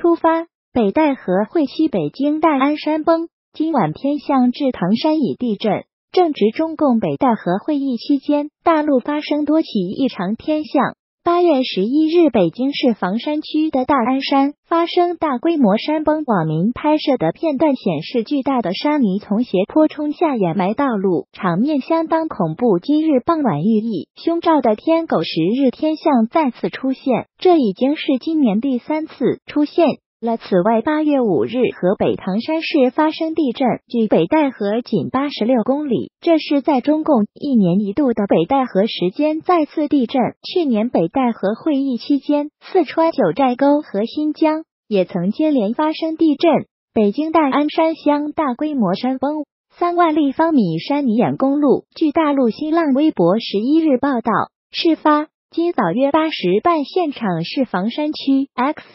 出发，北戴河会西北京大安山崩，今晚偏向至唐山以地震。正值中共北戴河会议期间，大陆发生多起异常天象。8月11日，北京市房山区的大安山发生大规模山崩，网民拍摄的片段显示，巨大的沙泥从斜坡冲下，掩埋道路，场面相当恐怖。今日傍晚，寓意凶兆的天狗10日天象再次出现，这已经是今年第3次出现了。此外，8月5日，河北唐山市发生地震，距北戴河仅86公里，这是在中共1年一度的北戴河时间再次地震。去年北戴河会议期间，四川九寨沟和新疆也曾接连发生地震。北京大安山乡大规模山崩，3万立方米山泥掩公路。据大陆新浪微博11日报道，事发今早约8时半，现场是房山区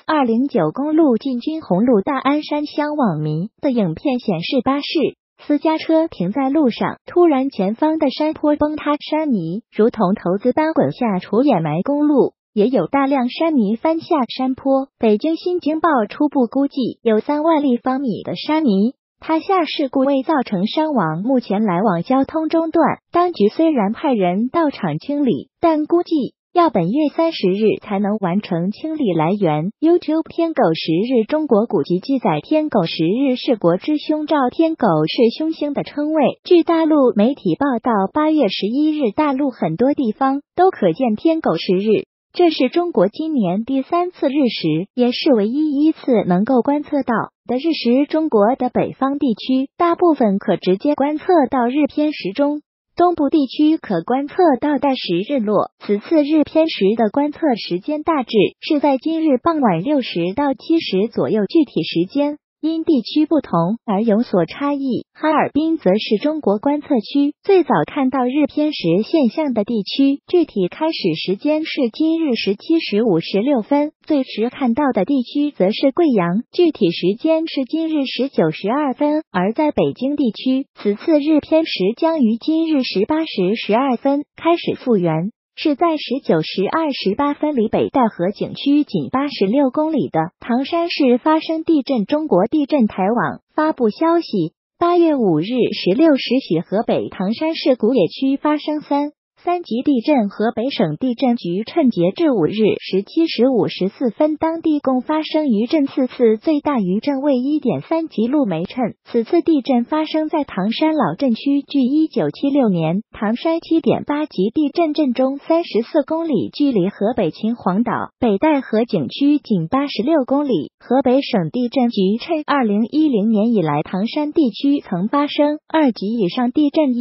X209 公路进军红路大安山乡。网民的影片显示，巴士、私家车停在路上，突然前方的山坡崩塌，山泥如同投资般滚下除掩埋公路，也有大量山泥翻下山坡。北京新京报初步估计，有3万立方米的山泥塌下，事故未造成伤亡，目前来往交通中断。当局虽然派人到场清理，但估计要本月30日才能完成清理。来源 YouTube 天狗10日，中国古籍记载，天狗10日是国之凶兆，天狗是凶星的称谓。据大陆媒体报道，8月11日，大陆很多地方都可见天狗10日，这是中国今年第3次日食，也是唯一一次能够观测到的日食。中国的北方地区大部分可直接观测到日偏食中，东部地区可观测到带时日落。此次日偏食的观测时间大致是在今日傍晚6时到7时左右，具体时间因地区不同而有所差异。哈尔滨则是中国观测区最早看到日偏食现象的地区，具体开始时间是今日17时56分，最迟看到的地区则是贵阳，具体时间是今日19时2分。而在北京地区，此次日偏食将于今日18时12分开始复原，是在19时28分，离北戴河景区仅86公里的唐山市发生地震。中国地震台网发布消息，8月5日16时许，河北唐山市古冶区发生3级地震。河北省地震局称，截至5日17时54分，当地共发生余震4次，最大余震为 1.3 级陆梅称。此次地震发生在唐山老镇区，距1976年唐山 7.8 级地震震中34公里，距离河北秦皇岛北戴河景区仅86公里。河北省地震局称，2010年以来，唐山地区曾发生2级以上地震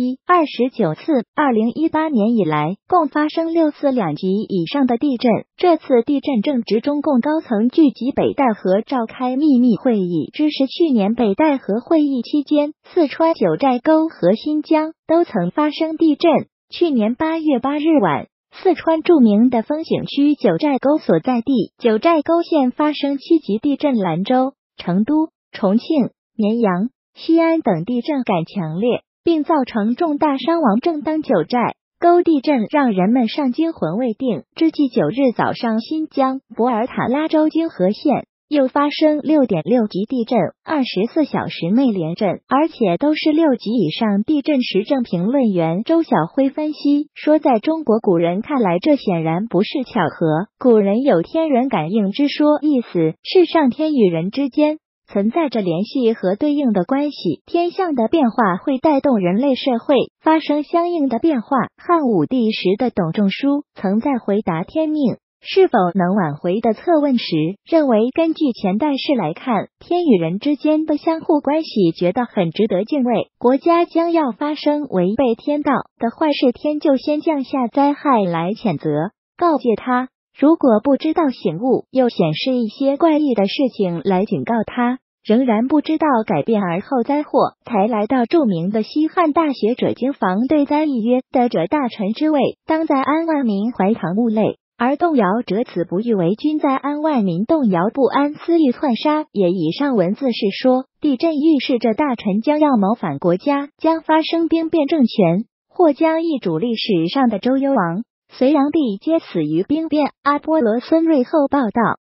29次，2018年以来共发生6次2级以上的地震。这次地震正值中共高层聚集北戴河召开秘密会议之时。去年北戴河会议期间，四川九寨沟和新疆都曾发生地震。去年8月8日晚，四川著名的风景区九寨沟所在地九寨沟县发生7级地震，兰州、成都、重庆、绵阳、西安等地震感强烈，并造成重大伤亡。正当九寨沟地震让人们尚惊魂未定之际，9日早上，新疆博尔塔拉州金河县又发生6.6级地震，24小时内连震，而且都是6级以上地震。时政评论员周晓辉分析说，在中国古人看来，这显然不是巧合。古人有天人感应之说，意思是上天与人之间存在着联系和对应的关系，天象的变化会带动人类社会发生相应的变化。汉武帝时的董仲舒曾在回答天命是否能挽回的测问时，认为根据前代史来看，天与人之间的相互关系觉得很值得敬畏。国家将要发生违背天道的坏事，天就先降下灾害来谴责告诫他，如果不知道醒悟，又显示一些怪异的事情来警告他，仍然不知道改变，而后灾祸才来到。著名的西汉大学者经房对灾议曰：得者大臣之位，当在安万民怀唐物类，而动摇者，此不欲为君在安万民动摇不安，私欲篡杀也。以上文字是说，地震预示着大臣将要谋反国家，将发生兵变政权，或将易主。历史上的周幽王、隋炀帝皆死于兵变。阿波罗孙瑞后报道。